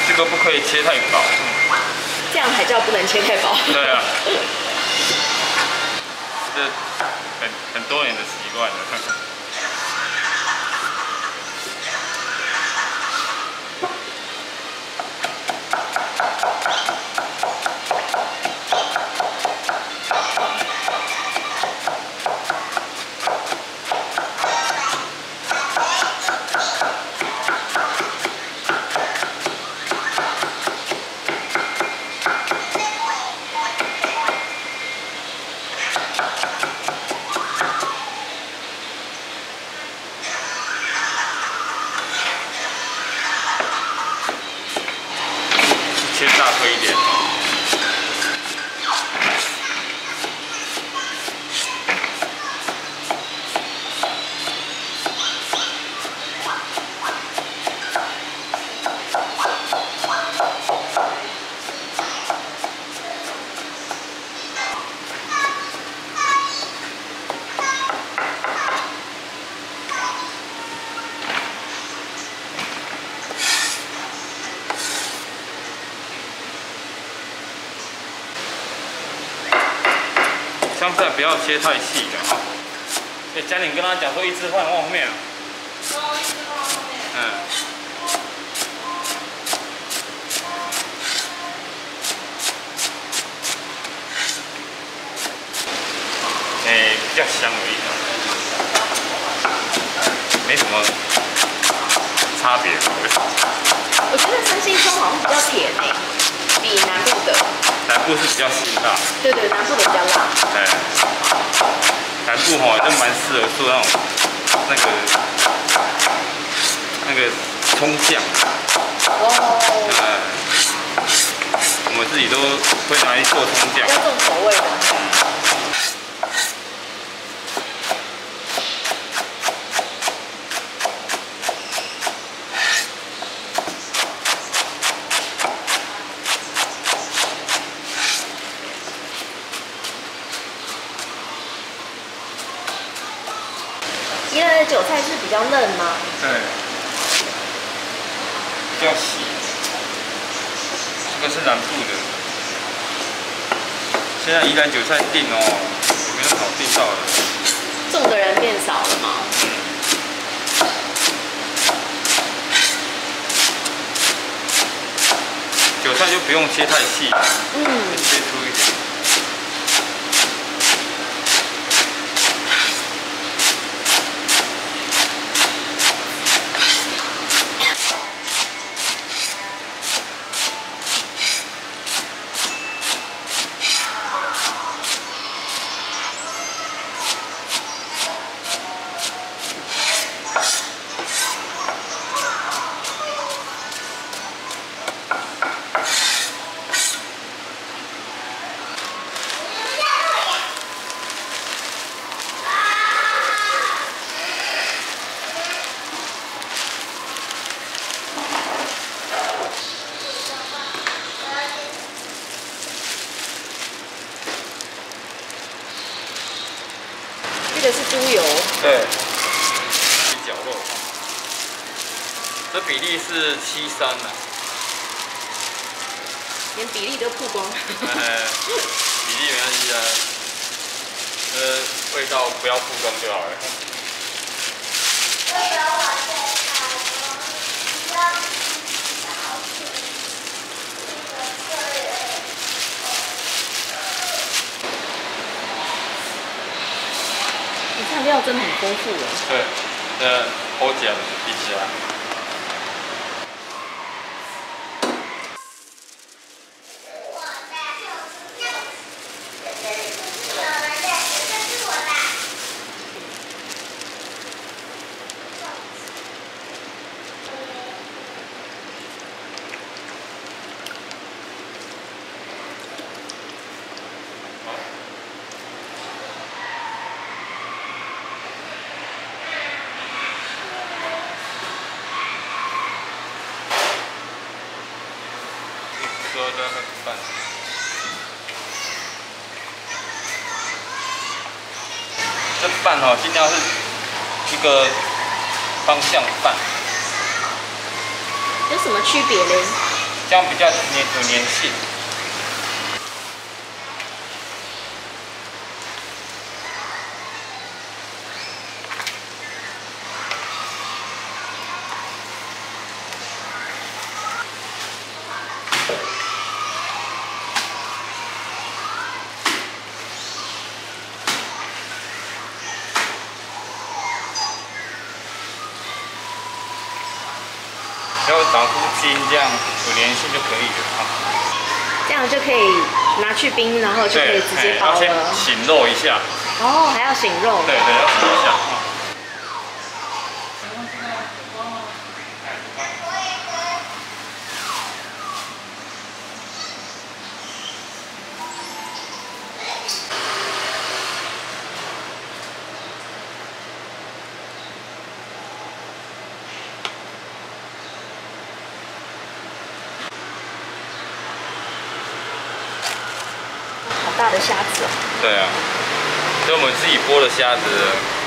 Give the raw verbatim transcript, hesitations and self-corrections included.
这个不可以切太薄。 这样才叫不能切太薄。 对啊。这很很多年的习惯了。切大颗一点。香菜不要切太细的哈。哎，嘉玲跟他讲说一只放后面。 哦，一只放后面。 嗯。哎，比较香而已啊，没什么差别。 我觉得三星葱好像比较甜诶，比南部的。 南部是比较辛辣。 对对，南部的比较辣。 哎，南部吼就蛮适合做那种那个那个葱酱。 哦。 嗯，我们自己都会拿来做葱酱。 比较重口味的。宜兰的韭菜是比较嫩吗？ 对，比较细。这个是南部的。现在宜兰韭菜订哦，也没那么好订到了。 种的人变少了吗？ 韭菜就不用切太细， 嗯， 切粗一点。 这个是猪油。 对，鸡脚肉，这比例是七三啊。 连比例都曝光。 呃，比例没关系啊，呃，味道不要曝光就好了。 你看料真的很丰富哎。 对，呃，好讲一下。说的很饭，这饭哦，尽量是一个方向饭。 有什么区别嘞？ 这样比较黏有粘性。只要打出筋，这样有粘性就可以了啊。 这样就可以拿去冰，然后就可以直接包了。 先醒肉一下。 哦，还要醒肉。 对对，要醒一下。 好大的虾子哦。 对啊，所以我们自己剥的虾子。